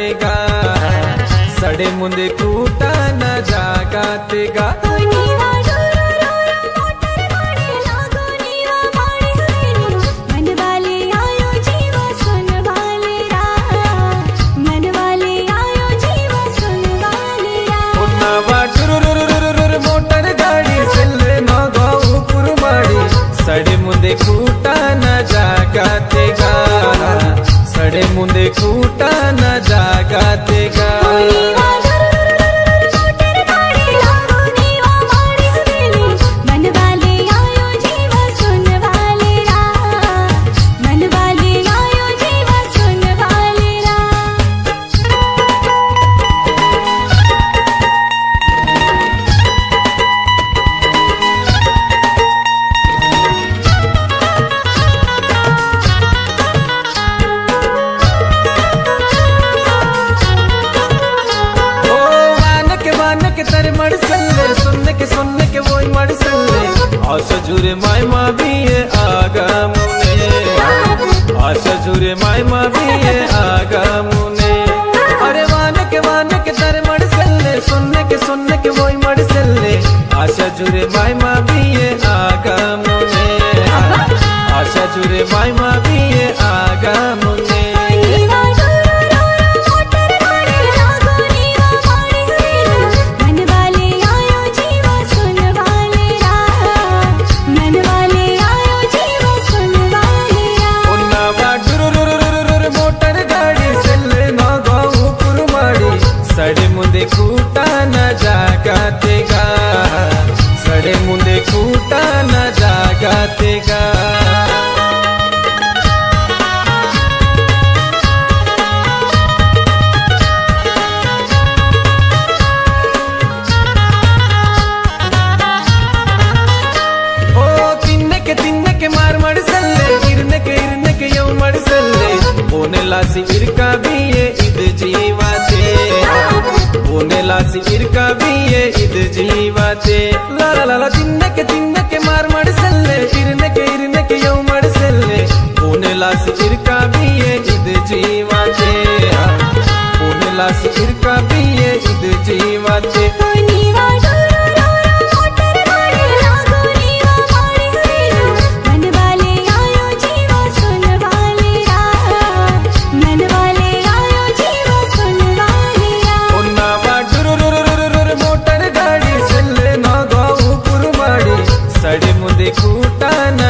ಜಾಗತೆಗ ಸಡೆ ಮುಂದೆ ಕೂಟ ನ ಜಾಗತೆಗ मोटर गाड़ी सिल्ले नगाऊ पुरमाड़ी सड़े मुंदे कूटा न जागतेगा सड़े मुंदे कूटा न जागतेगा तर मड़सले सुनने के वही मड़सले आशा जुरे माय माँ भी ये आगा मुने आशा जुरे माय माँ भी ये आगा मुने अरे वान के तर मड़सले सुनने के वही मड़सले आशा जुरे माय माँ भी ये आगा मुने आशा जुरे माय माँ भी ये आगा मुने सड़े मुंदे कूटा न जागतेगा सड़े मुंदे कूटा न जागतेगा ओ तिन्ने के मार मड़सले इरने के यौ मड़सले ओने लासी इरका भी ये इद जीवाते ओने लासी इरका भी ये इद जीवाते ला ला ला ला तिन्ने के मार मड़सले इरने के यौ मड़सले ओने लासी इरका भी ये इद जीवाते ओने लासी इरका भी ये इद जीवाते सड़े मुंदे कूटा न